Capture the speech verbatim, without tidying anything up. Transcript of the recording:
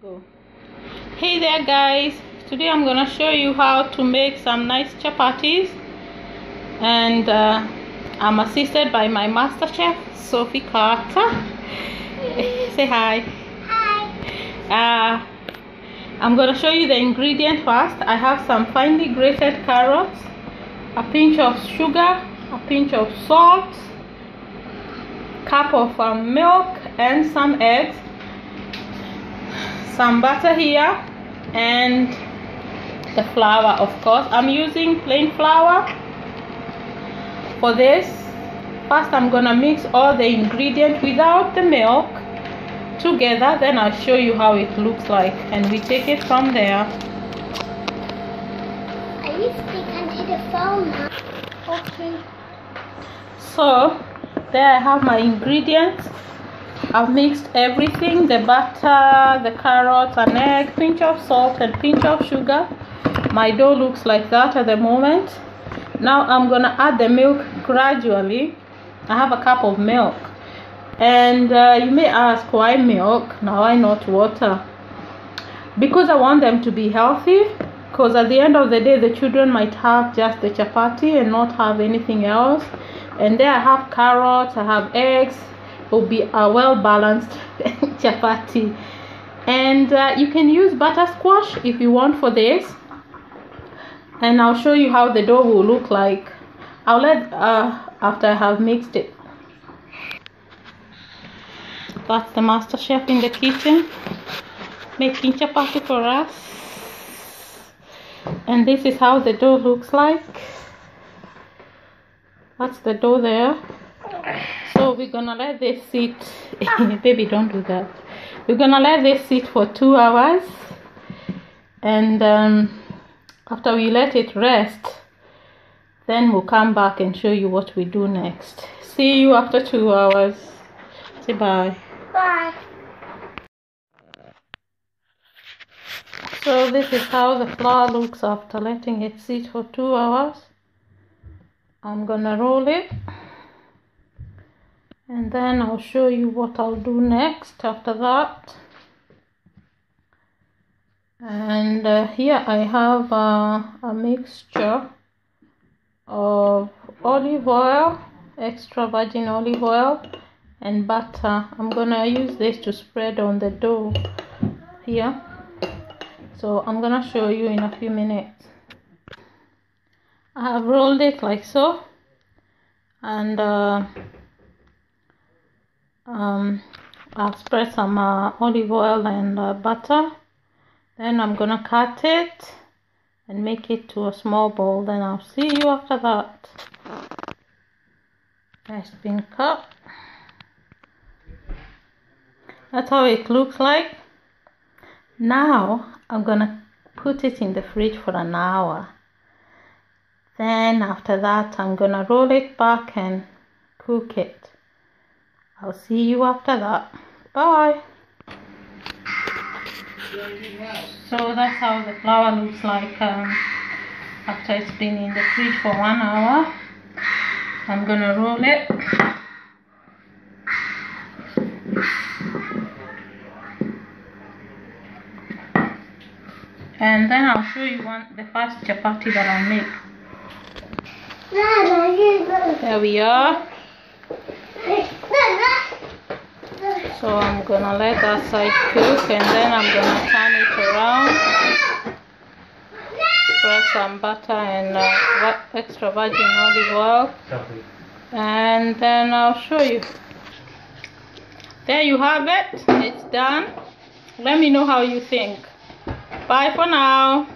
Go. Hey there guys, today I'm gonna show you how to make some nice chapatis, and uh, I'm assisted by my master chef Sophie Carter. Say hi. Hi. uh, I'm gonna show you the ingredient first. I have some finely grated carrots, a pinch of sugar, a pinch of salt, cup of um, milk and some eggs, some butter here, and the flour. Of course, I'm using plain flour for this. First, I'm gonna mix all the ingredients without the milk together, then I'll show you how it looks like, and we take it from there. I need to speak into the phone now. Okay. So there I have my ingredients. I've mixed everything: the butter, the carrots, an egg, pinch of salt and pinch of sugar. My dough looks like that at the moment. Now I'm gonna add the milk gradually. I have a cup of milk, and uh, you may ask, why milk? Now why not water? Because I want them to be healthy, because at the end of the day the children might have just the chapati and not have anything else. And there I have carrots, I have eggs. It will be a well balanced chapati. And uh, you can use butterscotch if you want for this, and I'll show you how the dough will look like. I'll let uh, after I have mixed it. That's the master chef in the kitchen making chapati for us, and this is how the dough looks like. That's the dough there. So we're gonna let this sit. Baby, don't do that. We're gonna let this sit for two hours, and um, after we let it rest, then we'll come back and show you what we do next. See you after two hours. Say bye. Bye. So this is how the flour looks after letting it sit for two hours. I'm gonna roll it, and then I'll show you what I'll do next after that. And uh, here I have uh, a mixture of olive oil, extra virgin olive oil, and butter. I'm gonna use this to spread on the dough here, so I'm gonna show you in a few minutes. I have rolled it like so, and uh, um, I've spread some uh, olive oil and uh, butter. Then I'm gonna cut it and make it to a small bowl. Then I'll see you after that. It's been cut. That's how it looks like. Now I'm gonna put it in the fridge for an hour. Then after that I'm gonna roll it back and cook it. I'll see you after that. Bye. So that's how the flour looks like um, after it's been in the fridge for one hour. I'm gonna roll it. And then I'll show you one the first chapati that I'll make. There we are. So I'm gonna let that side cook, and then I'm gonna turn it around, spread some butter and uh, extra virgin olive oil, and then I'll show you. There you have it. It's done. Let me know how you think. Bye for now.